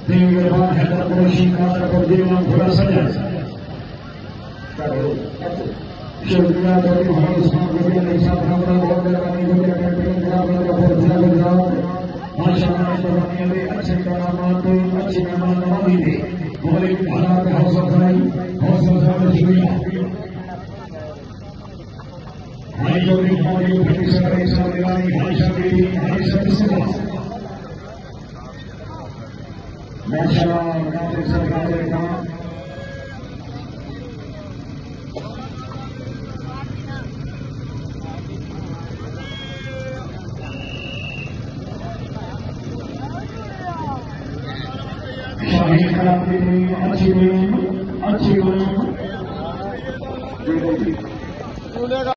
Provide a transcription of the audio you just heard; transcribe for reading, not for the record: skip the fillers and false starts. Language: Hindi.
Tinggal hebat polisi kata berdiri bola saja. Syurga dari Muhammad Usman Gubernur Desa Bangka Bangka kami berikan peningkatan kepada berjalan. Masyaallah ini अच्छे करामात अच्छे मेहमान नवाजी थे मुख्तलिफ हालात हौसला अफजाई शुक्रिया भाई जो भी हमारी प्रोफेसर ऐसा दिलानी आयशा बेटी आयशा बिस्मिल्लाह माशाअल्लाह नाज़िर सरकार का अच्छी